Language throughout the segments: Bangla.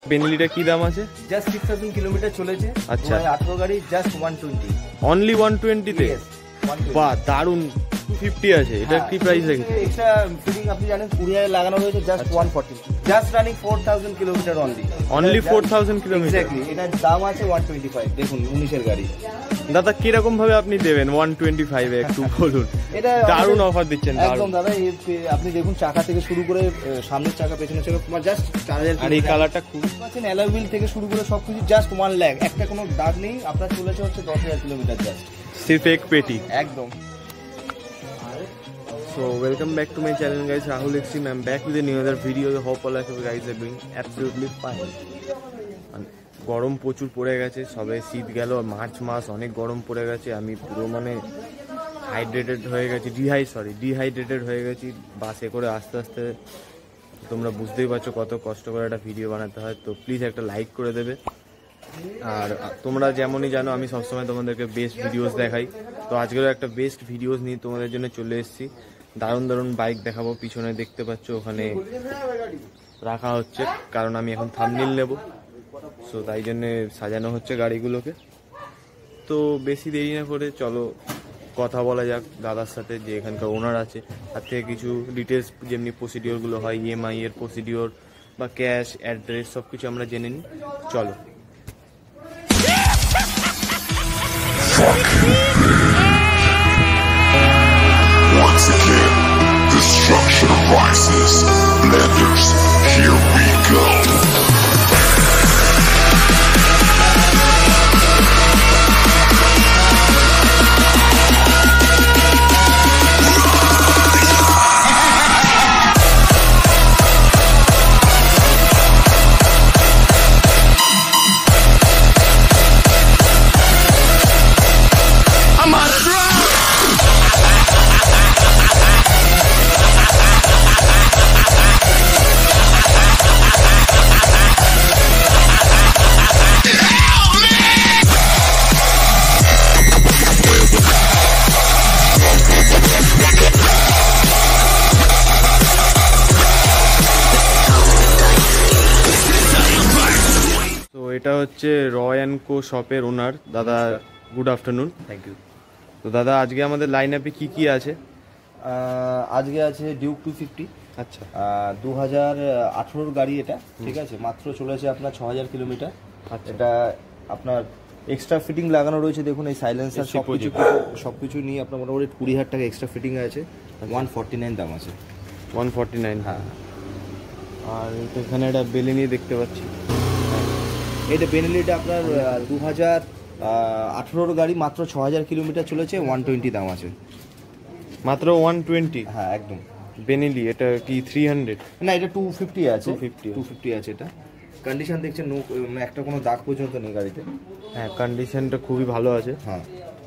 বেনেলিটা কি দাম আছে? জাস্ট 6000 কিলোমিটার চলেছে। আচ্ছা 18 গাড়ি জাস্ট 120 অনলি 120 তে? বাহ দারুন। 250 আছে, এটা কি প্রাইস রেখেছে? এক্সট্রা ফিটিং আপনি জানেন 20000 লাগানো রয়েছে, just 140, just running 4000 kilometre only 4000 kilometre. Exactly, এটার দাম আছে 125। দেখুন 19 এর গাড়ি। দাদা কিরকম ভাবে আপনি দেবেন 125 এ একটু বলুন। এটা দারুন অফার দিচ্ছেন। একদম দাদা, আপনি দেখুন চাকা থেকে শুরু করে সামনের চাকা পেছনের চাকা জাস্ট 4000। আর এই কালারটা খুব আছেন অ্যালয় হুইল থেকে শুরু করে সবকিছু জাস্ট 1 লাখ, একটা কোনো দাগ নেই। আপনার চলেছে হচ্ছে 10000 কিলোমিটার জাস্ট सिर्फ एक पेटी। একদম। So welcome back to my channel guys, Rahul Extreme. I'm back with a new other video. I hope all of you guys are doing absolutely fine. গরম প্রচুর পড়ে গেছে, সবে শীত গেল, মার্চ মাস অনেক গরম পড়ে গেছে। আমি পুরো মানে হাইড্রেটেড হয়ে গেছি, ডিহাইড্রেটেড হয়ে গেছি বাসে করে আস্তে আস্তে। তোমরা বুঝতেই পারছো কত কষ্ট করে একটা ভিডিও বানাতে হয়। তো প্লিজ একটা লাইক করে দেবে। আর তোমরা যেমনই জানো আমি সবসময় তোমাদেরকে বেস্ট ভিডিওস দেখাই। তো আজকেরও একটা বেস্ট ভিডিওস নিয়ে তোমাদের জন্য চলে এসেছি। দারুণ দারুণ বাইক দেখাবো। পিছনে দেখতে পাচ্ছ ওখানে রাখা হচ্ছে, কারণ আমি এখন থাম্বনেল নেব। সো তাই জন্যে সাজানো হচ্ছে গাড়িগুলোকে। তো বেশি দেরি না করে চলো কথা বলা যাক দাদার সাথে, যে এখানকার ওনার আছে। তার থেকে কিছু ডিটেলস যেমনি প্রসিডিওরগুলো হয়, ইএমআই এর প্রসিডিওর বা ক্যাশ, অ্যাড্রেস সব কিছু আমরা জেনে নিই। চলো। Once again, destruction rises. Blenders, here we go. এটা হচ্ছে রয় অ্যান্ড কো শপের ওনার দাদা। Good afternoon. Thank you. তো দাদা আজকে আমাদের লাইন আপে কি কি আছে? আজকে আছে ডিউক 250। আচ্ছা 2018 গাড়ি এটা, ঠিক আছে। মাত্র চলেছে আপনার 6000 কিলোমিটার। এটা আপনার এক্সট্রা ফিটিং লাগানো রয়েছে, দেখুন এই সাইলেন্সার সবকিছু নিয়ে আপনার মোটামুটি 20000 টাকা এক্সট্রা ফিটিং আছে। 149 দাম আছে। 149। হ্যাঁ। আর এখানে একটা বেলেনি দেখতে পাচ্ছি। এটা বেনেলিটা আপনার 2018 গাড়ি, মাত্র 6000 কিলোমিটার চলেছে, 120 দাম আছে। মাত্র 120? হ্যাঁ একদম। বেনেলি এটা কি 300? না, এটা 250 আছে। 250 আছে। এটা কন্ডিশন দেখছেন, একটা কোনো দাগ পর্যন্ত নেই গাড়িতে। হ্যাঁ কন্ডিশনটা খুবই ভালো আছে। হ্যাঁ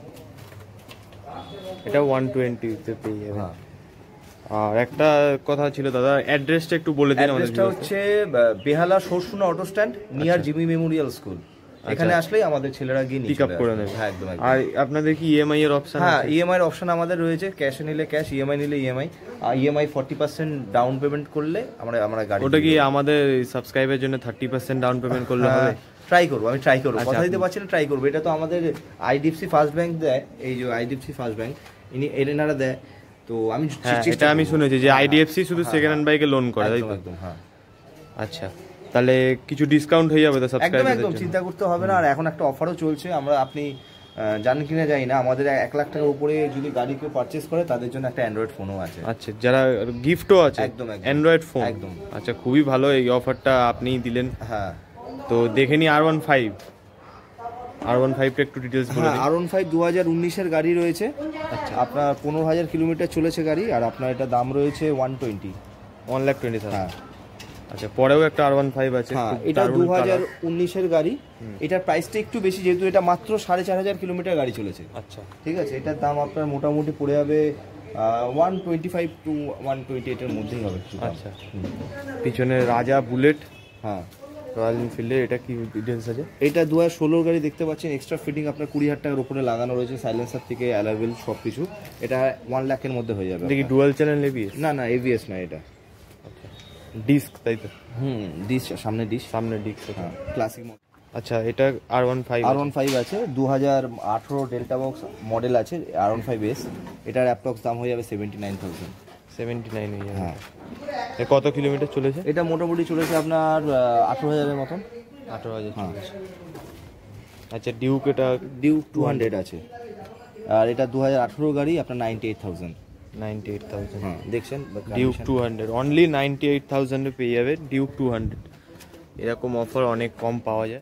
এটা 120 তে পেয়ে যাবে। হ্যাঁ। আর একটা কথা ছিল দাদা, অ্যাড্রেসটা একটু বলে দিন আমাদের। অ্যাড্রেসটা হচ্ছে Behala Sarsuna auto stand, near Jimmy Memorial School. এখানে আসলেই আমাদের ছেলেরা গিয়ে পিক আপ করে নেবে। হ্যাঁ একদম। আর আপনাদের কি ইএমআই এর অপশন? হ্যাঁ ইএমআই এর অপশন আমাদের রয়েছে। ক্যাশে নিলে ক্যাশ, ইএমআই নিলে ইএমআই। আর ইএমআই 40% ডাউন পেমেন্ট করলে আমরা গাড়ি। ওটা কি আমাদের সাবস্ক্রাইবের জন্য 30% ডাউন পেমেন্ট করলে হবে? ট্রাই করবো, আমি ট্রাই করবো। কথা দিতে পারছি না, ট্রাই করবো। এটা তো আমাদের আইডিএফসি ফার্স্ট ব্যাংক দেয়, এই যে আইডিএফসি ফার্স্ট ব্যাংক এনারা দেয়। তো আমি শুনেছি যে আইডিএফসি শুধু সেকেন্ড হ্যান্ড বাইকে লোন করে, তাই তো? একদম। হ্যাঁ। আচ্ছা তাহলে কিছু ডিসকাউন্ট হয়ে যাবে তো সাবস্ক্রাইবারদের জন্য? একদম চিন্তা করতে হবে না। আর এখন একটা অফারও চলছে, আপনি জানেন কিনা জানি না, আমাদের 1 লাখ টাকার উপরে যদি গাড়ি কেউ পারচেজ করে তাদের জন্য একটা অ্যান্ড্রয়েড ফোনও আছে। আচ্ছা, যারা গিফটও আছে? একদম অ্যান্ড্রয়েড ফোন। একদম। আচ্ছা খুবই ভালো এই অফারটা আপনিই দিলেন। হ্যাঁ। তো দেখে নি R15 টা একটু ডিটেইলস বলে দিন। R15 2019 এর গাড়ি রয়েছে। আচ্ছা। আপনার 15000 কিলোমিটার চলেছে গাড়ি, আর আপনার এটা দাম রয়েছে 120। 1,20,000। হ্যাঁ। আচ্ছা পরেও একটা R15 আছে। হ্যাঁ এটা 2019 এর গাড়ি। এটার প্রাইসটা একটু বেশি, যেহেতু এটা মাত্র 4500 কিলোমিটার গাড়ি চলেছে। আচ্ছা ঠিক আছে। এটার দাম আপনার মোটামুটি পড়ে যাবে 125 to 128 এর মধ্যেই হবে। আচ্ছা। পিছনে রাজা বুলেট। হ্যাঁ রয়্যাল এনফিল্ডের এটা কি ডিটেইলস আছে? এটা 2016 গাড়ি দেখতে পাচ্ছেন। এক্সট্রা ফিটিং আপনার 20000 টাকার উপরে লাগানো রয়েছে, সাইলেন্সার থেকে অ্যালয় হুইল সবকিছু। এটা 1 লাখের মধ্যে হয়ে যাবে। দেখি ডুয়াল চ্যানেল এবিএস? না এবিএস না এটা। ডিস্ক তাই তো? ডিশ, সামনে ডিশ, সামনে ডিস্ক। হ্যাঁ ক্লাসিক মডেল। আচ্ছা, এটা R15 R15 আছে, 2018 ডেল্টা বক্স মডেল আছে R15S। এটার অ্যাপ্রক্স দাম হয়ে যাবে 79,000। 79 হয়ে যাবে। হ্যাঁ। এ কত কিলোমিটার চলেছে? এটা মোটামুটি চলেছে আপনার 18,000-এর মতন। 18,000 হ্যাঁ। চলেছে। আচ্ছা, ডিউক, এটা ডিউক 200 আছে, আর এটা 2018 গাড়ি, আপনার 98,000। 98,000। হ্যাঁ দেখছেন ডিউক 200 অনলি 98,000 এ পেয়ে যাবে ডিউক 200। এরকম অফার অনেক কম পাওয়া যায়।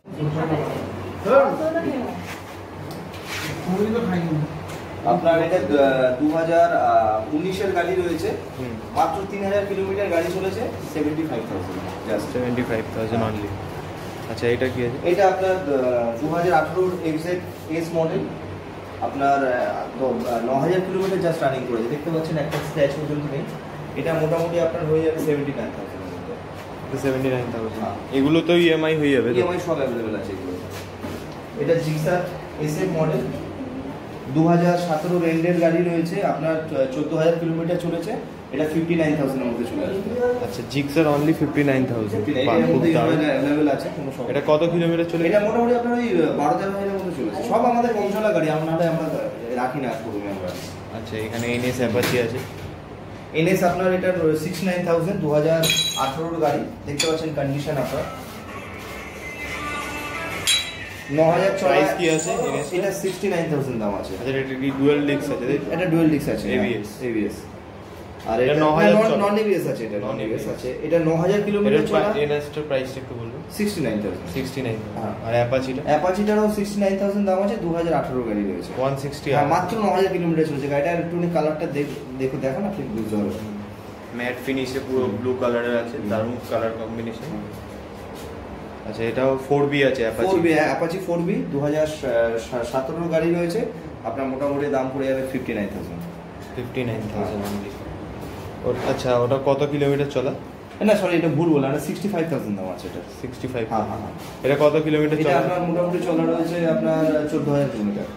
আপনার এটা 2019-এর গাড়ি রয়েছে, মাত্র 3,000 কিলোমিটার গাড়ি চলেছে, 75,000 জাস্ট। 75,000 অনলি। আচ্ছা, এটা কি আছে? এটা আপনার 2018 এক্সএস মডেল, আপনার 9,000 কিলোমিটার জাস্ট রানিং করেছে, দেখতে পাচ্ছেন একটা স্ক্র্যাচ পর্যন্ত নেই। এটা মোটামুটি আপনার হয়ে যাবে 79,000 এর মধ্যে। 79,000। এগুলো তো ইএমআই হয়ে যাবে? ইএমআই সব অ্যাভেলেবেল আছে এগুলো। এটা জিক্সার এসএফ মডেল, 2017 রেন্ডের গাড়ি রয়েছে, আপনার 14,000 কিলোমিটার চলেছে, এটা 59,000 এর মধ্যে চলে আসবে। আচ্ছা, জিক্সার অনলি 59,000। এর মধ্যে অ্যাভেলেবেল আছে, কোনো সমস্যা। এটা কত কিলোমিটার চলে? এটা মোটামুটি আপনার ওই 12,000 এর মধ্যে চলেছে, সব আমাদের কম চলা গাড়ি, আমরা রাখি না শোরুমে আমরা। আচ্ছা, এখানে এনএস অ্যাপাচি আছে। এনএস আপনার এটা 69,000, 2018 গাড়ি, দেখতে পাচ্ছেন কন্ডিশন আপনার। 9,000 প্রাইস কি আছে? এটা 69,000 দাম আছে। আচ্ছা, এটা কি ডুয়াল ডিস্ক আছে? এটা ডুয়াল ডিস্ক আছে, ABS। ABS। আর এটা এটা 9,000 নন ABS আছে, এটা নন ABS আছে। এটা 9,000 কিলোমিটার চলা, এনএসটার প্রাইসটা একটু বলুন। 69,000। 69। হ্যাঁ। আর অ্যাপাচিটা? অ্যাপাচিটারও 69,000 দাম আছে, 2018 গাড়ি রয়েছে। 160। হ্যাঁ, মাত্র 9,000 কিলোমিটার চলেছে গাড়িটা। একটু কালারটা দেখো না, আপনি বুঝতে পারবেন। ম্যাট ফিনিশে পুরো ব্লু কালারের আছে, দারুণ কালার কম্বিনেশন। আচ্ছা, এটাও 4B আছে অ্যাপাচি? 4B, অ্যাপাচি 4B 2017 গাড়ি রয়েছে, আপনার মোটামুটি দাম পড়ে যাবে 59,000। 59,000 অনলি। আচ্ছা, ওটা কত কিলোমিটার চলা? না সরি, এটা ভুল বললাম, এটা 65,000 দাম আছে এটা। 65। হ্যাঁ হ্যাঁ হ্যাঁ। এটা কত কিলোমিটার এটা চলা? আপনার মোটামুটি চলা রয়েছে আপনার 14,000 কিলোমিটার।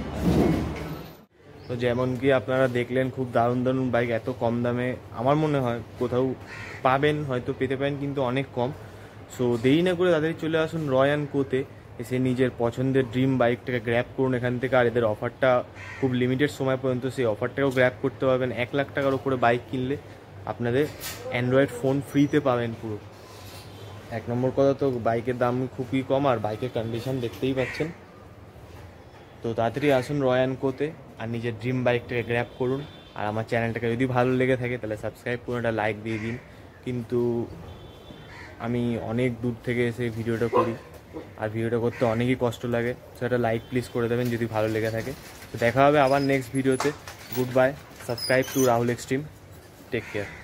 তো যেমন কি আপনারা দেখলেন, খুব দারুণ দারুণ বাইক এত কম দামে আমার মনে হয় কোথাও পাবেন, হয়তো পেতে পারেন, কিন্তু অনেক কম। সো দেরি না করে তাদের চলে আসুন রয় অ্যান্ড কোতে, এসে নিজের পছন্দের ড্রিম বাইকটাকে গ্র্যাব করুন এখান থেকে। আর এদের অফারটা খুব লিমিটেড সময় পর্যন্ত, সেই অফারটাকেও গ্র্যাব করতে পারবেন। 1 লাখ টাকার উপরে বাইক কিনলে আপনাদের অ্যান্ড্রয়েড ফোন ফ্রিতে পাবেন পুরো। 1 নম্বর কথা তো বাইকের দাম খুবই কম, আর বাইকের কন্ডিশন দেখতেই পাচ্ছেন। তো তাড়াতাড়ি আসুন রয় অ্যান্ড কোতে আর নিজের ড্রিম বাইকটাকে গ্র্যাব করুন। আর আমার চ্যানেলটাকে যদি ভালো লেগে থাকে তাহলে সাবস্ক্রাইব করুন, একটা লাইক দিয়ে দিন। কিন্তু আমি অনেক দূর থেকে এসে ভিডিওটা করি, আর ভিডিওটা করতে অনেকই কষ্ট লাগে, সো একটা লাইক প্লিজ করে দেবেন যদি ভালো লেগে থাকে। তো দেখা হবে আবার নেক্সট ভিডিওতে। Good bye, subscribe to Rahul extreme, take care.